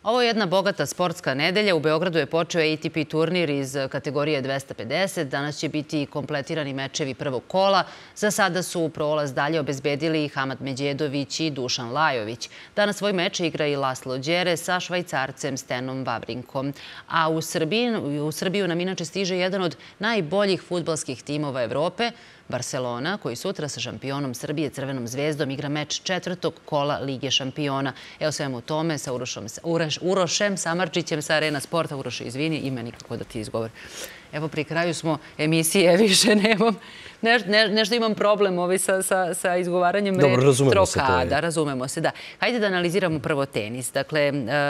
Ovo je jedna bogata sportska nedelja. U Beogradu je počeo ATP turnir iz kategorije 250. Danas će biti kompletirani mečevi prvog kola. Za sada su prolaz dalje obezbedili Hamad Međedović i Dušan Lajović. Danas svoj meč igra i Laslo Đere sa Švajcarcem Stenom Vavrinkom. A u Srbiju nam inače stiže jedan od najboljih fudbalskih timova Evrope, Barcelona, koji sutra sa šampionom Srbije Crvenom zvezdom igra meč četvrtog kola Lige šampiona. Evo svemu tome sa Urošem Samardžićem sa Arena Sporta. Uroše, izvini, ime nikako da ti izgovori. Evo, pri kraju smo emisije, više nemam. Nešto imam problem sa izgovaranjem trokada. Razumemo se, da. Hajde da analiziramo prvo tenis. Dakle,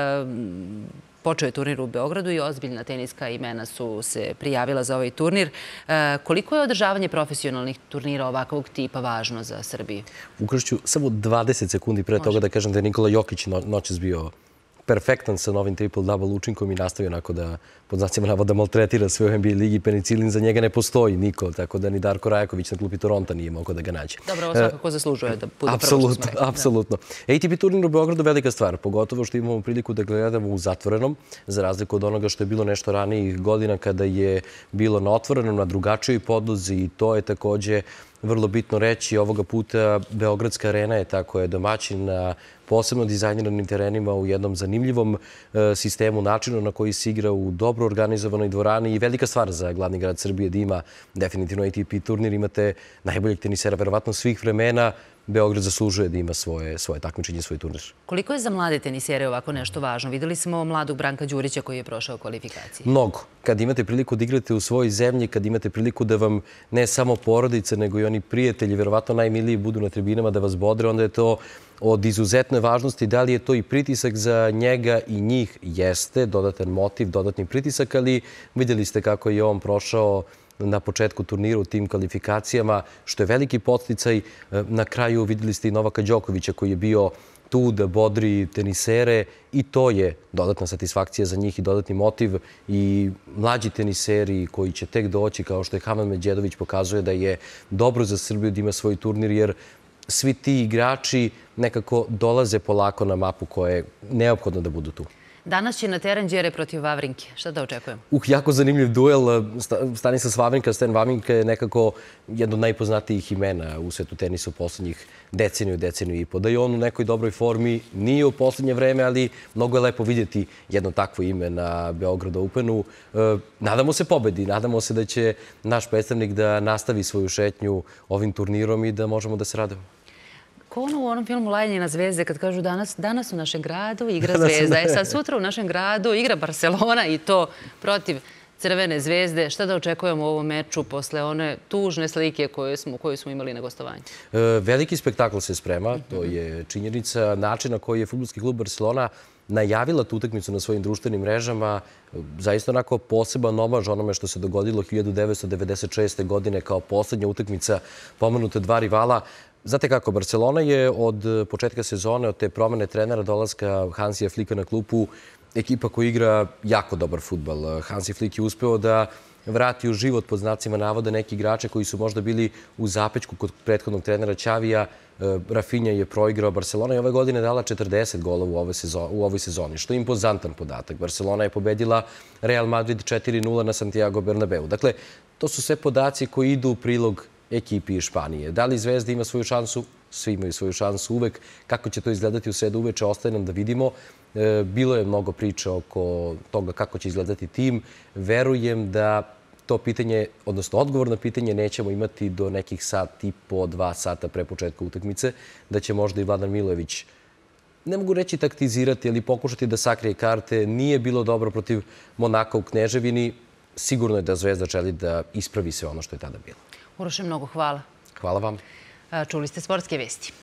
počeo je turnir u Beogradu i ozbiljna teniska imena su se prijavila za ovaj turnir. Koliko je održavanje profesionalnih turnira ovakvog tipa važno za Srbiju? Ukrišću samo 20 sekundi pre toga da kažem da je Nikola Jokić noćas bio perfektan sa novim triple-double učinkom i nastavio onako da, pod znacima navoda, maltretira sve u NBA ligi. Penicilin za njega ne postoji niko, tako da ni Darko Rajaković na klupi Toronta nije mogao da ga nađe. Dobro, ovo svakako zaslužuje da bude prvo što smo rekli. Apsolutno. ATP turnir u Beogradu velika stvar, pogotovo što imamo priliku da gledamo u zatvorenom, za razliku od onoga što je bilo nešto ranijih godina kada je bilo na otvorenom, na drugačijoj podlozi, i to je takođe vrlo bitno reći. Ovoga puta Beogradska arena je tako je domaćin na posebno dizajniranim terenima u jednom zanimljivom sistemu, načinu na koji se igra u dobro organizovanoj dvorani, i velika stvar za glavni grad Srbije da ima definitivno ATP turnir. Imate najboljeg tenisera verovatno svih vremena. Beograd zaslužuje da ima svoje takmičenje, svoj turnir. Koliko je za mlade tenisere ovako nešto važno? Videli smo mladog Branka Đurića koji je prošao kvalifikacije. Mnogo. Kad imate priliku da igrate u svojoj zemlji, kad imate priliku da vam ne samo porodice, nego i oni prijatelji, verovatno najmiliji, budu na tribinama da vas bodre, onda je to od izuzetne važnosti. Da li je to i pritisak za njega i njih? Jeste, dodatan motiv, dodatni pritisak, ali vidjeli ste kako je on prošao na početku turnira u tim kvalifikacijama, što je veliki podsticaj. Na kraju vidjeli ste i Novaka Đokovića koji je bio tu da bodri tenisere, i to je dodatna satisfakcija za njih i dodatni motiv. I mlađi teniseri koji će tek doći, kao što je Hamad Međedović, pokazuje da je dobro za Srbiju da ima svoj turnir, jer svi ti igrači nekako dolaze polako na mapu koja je neophodno da budu tu. Danas će na teren Đere protiv Vavrinke. Šta da očekujemo? Jako zanimljiv duel. Stanislas Vavrinka, Sten Vavrinka je nekako jedno od najpoznatijih imena u svetu tenisa u poslednjih deceniju i po. Da je on u nekoj dobroj formi, nije u poslednje vreme, ali mnogo je lepo vidjeti jedno takvo ime na Beograd Openu. Nadamo se pobedi, nadamo se da će naš predstavnik da nastavi svoju šetnju ovim turnirom i da možemo da se radimo. Ko ono u onom filmu Lajanje na zvezde kad kažu danas u našem gradu igra Zvezda. Sad sutra u našem gradu igra Barcelona, i to protiv Crvene zvezde. Šta da očekujemo u ovom meču posle one tužne slike koju smo imali na gostovanju? Veliki spektakl se sprema, to je činjenica. Način na koji je fudbalski klub Barcelona najavila tu utakmicu na svojim društvenim mrežama, zaista onako poseban omaž onome što se dogodilo 1996. godine kao poslednja utakmica pomenute dva rivala. Znate kako, Barcelona je od početka sezone, od te promene trenera, dolaska Hansija Flicka na klupu, ekipa koja igra jako dobar fudbal. Hansi Flick je uspeo da vrati u život, pod znacima navoda, neki igrače koji su možda bili u zapečku kod prethodnog trenera Xavija. Rafinha je proigrao. Barcelona je ove godine dala 40 golova u ovoj sezoni, što je impozantan podatak. Barcelona je pobedila Real Madrid 4-0 na Santiago Bernabeu. Dakle, to su sve podaci koji idu u prilog ekipi iz Španije. Da li Zvezda ima svoju šansu? Svi imaju svoju šansu uvek. Kako će to izgledati u sredu uveče, ostaje nam da vidimo. Bilo je mnogo priča oko toga kako će izgledati tim. Verujem da to pitanje, odnosno odgovor na pitanje, nećemo imati do nekih sat i po 2 sata pre početka utakmice, da će možda i Vladan Milojević, ne mogu reći taktizirati, ali pokušati da sakrije karte. Nije bilo dobro protiv Monaka u Kneževini. Sigurno je da Zvezda želi da ispravi sve ono što je tada bilo. Uroše, mnogo hvala. Hvala vam. Čuli ste Sportske vesti.